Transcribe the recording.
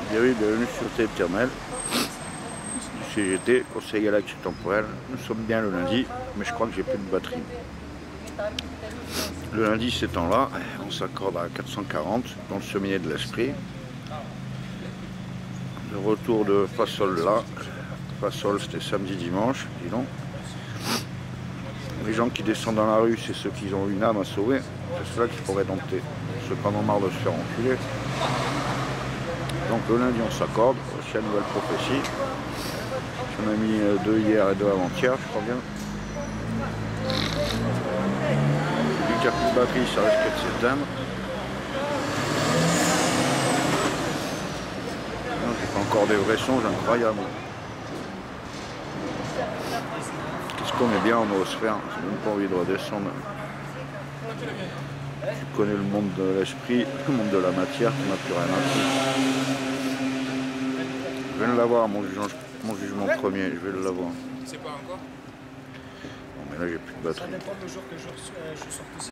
Bienvenue sur Éternel du CGT, Conseil Galactique Temporel. Nous sommes bien le lundi, mais je crois que j'ai plus de batterie. Le lundi s'étant là, on s'accorde à 440 dans le cheminée de l'esprit. Le retour de Fasol là. Fasol c'était samedi-dimanche, dis donc. Les gens qui descendent dans la rue, c'est ceux qui ont une âme à sauver. C'est ceux-là qu'il faudrait dompter. Ceux qui en ont marre de se faire enculer. Donc le lundi on s'accorde, aussi la nouvelle prophétie. J'en ai mis 2 hier et 2 avant-hier, je crois bien. Vu qu'il n'y a plus de batterie, ça risque de s'éteindre. J'ai pas encore des vrais songes incroyables. Qu'est-ce qu'on est bien en osphère, j'ai même pas envie de redescendre. Je connais le monde de l'esprit, le monde de la matière qui m'a plus rien appris. Je vais l'avoir, mon jugement premier, je vais l'avoir. C'est pas encore? Non mais là j'ai plus de batterie. Ça dépend du jour que je sorte aussi.